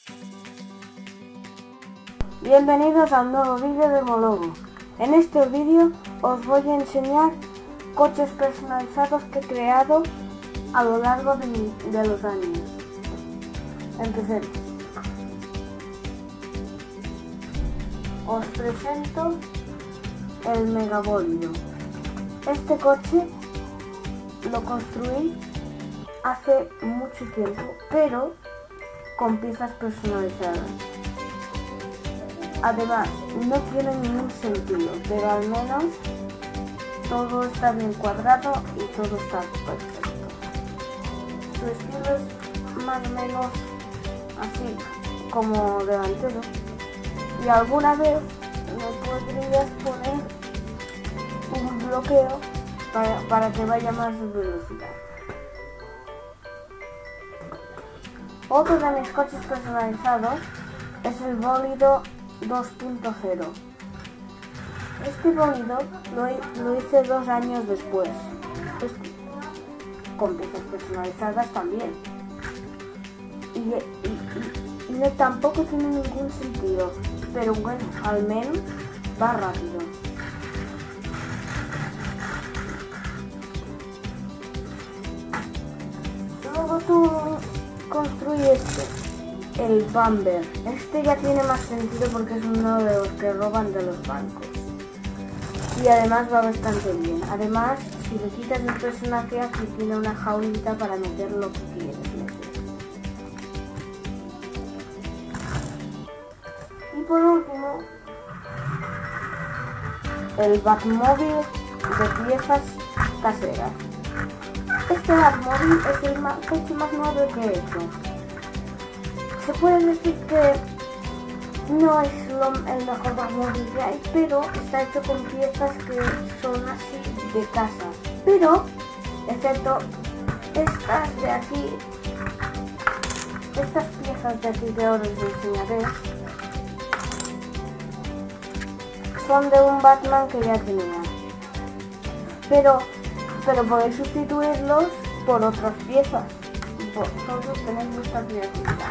Bienvenidos a un nuevo vídeo de Mologo. En este vídeo os voy a enseñar coches personalizados que he creado a lo largo de los años. Empecemos. Os presento el Megabólido. Este coche lo construí hace mucho tiempo, pero con piezas personalizadas. Además, no tiene ningún sentido, pero al menos todo está bien cuadrado y todo está perfecto. Su estilo es más o menos así como delantero, y alguna vez me podrías poner un bloqueo para que vaya más velocidad. Otro de mis coches personalizados es el bólido 2.0. Este bólido lo hice 2 años después, con piezas personalizadas también. Y tampoco tiene ningún sentido, pero bueno, al menos va rápido. Luego tú construyes el Bumper. Este ya tiene más sentido porque es uno de los que roban de los bancos. Y además va bastante bien. Además, si le quitas el personaje, aquí tiene una jaulita para meter lo que quieres meter. Y por último, el Batmóvil de piezas caseras. Este Batmóvil es el coche más nuevo que he hecho. Se puede decir que no es el mejor Batmóvil que hay, pero está hecho con piezas que son así de casa. Pero, excepto estas de aquí, estas piezas de aquí que ahora os enseñaré, son de un Batman que ya tenía. Pero podéis sustituirlos por otras piezas. Vosotros tenéis vuestra creatividad.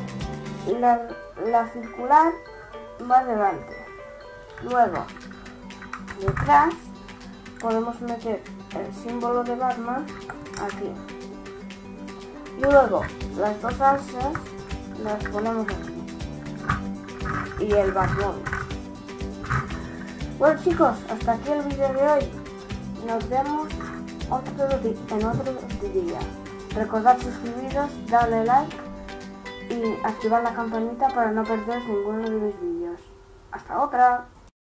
La circular va delante. Luego, detrás, podemos meter el símbolo de Batman aquí. Y luego, las dos asas las ponemos aquí. Y el Batmóvil. Bueno chicos, hasta aquí el vídeo de hoy. Nos vemos en otro día. Recordad suscribiros, darle like y activar la campanita para no perder ninguno de mis vídeos. ¡Hasta otra!